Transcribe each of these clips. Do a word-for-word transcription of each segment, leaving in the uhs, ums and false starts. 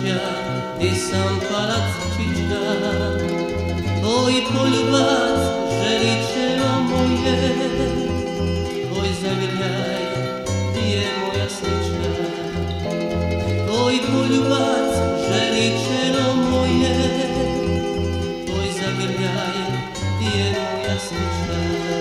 područja di sam palac čiča, tvoj poljubac želičevo moje, tvoj zagrljaj, di je moja slična, tvoj poljubac želičevo moje, tvoj zagrljaj, di je moja slična.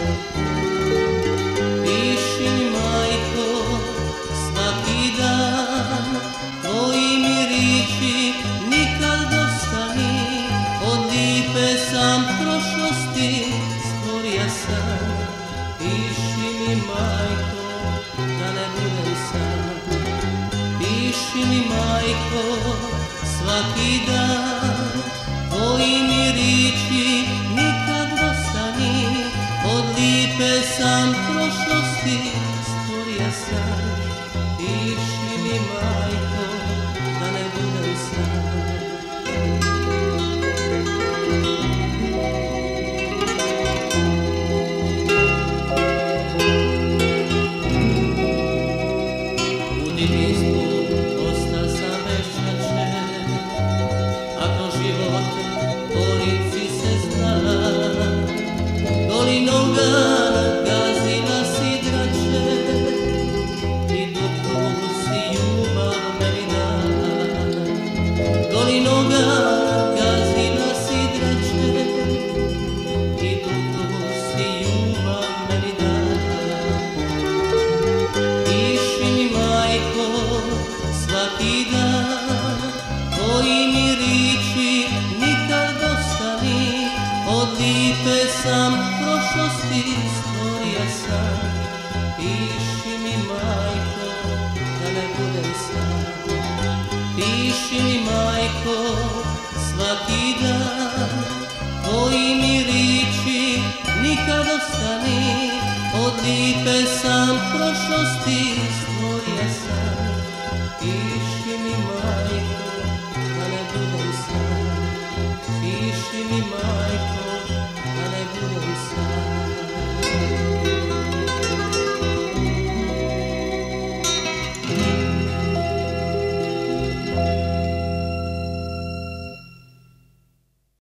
Piši mi, majko, svaki dan, tvoji mi riči nikad dosta mi, od lipe sam prošlosti stvoria sam. Piši mi, majko, da ne budem sam. Piši mi, majko, svaki dan, tvoji mi riči nikad dosta mi, od lipe sam prošlosti stvoria sam. Piši mi, majko, da ne budem sam. U djetinjstvu dosta sam beščašćen, a kroz život porici se zna. Dolinom gana gazila si drače, i duplu si ljubav meni dala. Dolinom gana gazila si drače, i duplu si ljubav meni dala. Piši mi, majko, svaki dan, tvoji mi riči nikad dosta mi, od lipe sam prošlosti stvoria sam. Piši mi, majko, da ne budem sam. Piši mi, majko, svaki dan, tvoji mi riči nikad dosta mi, od lipe sam prošlosti stvoria sam.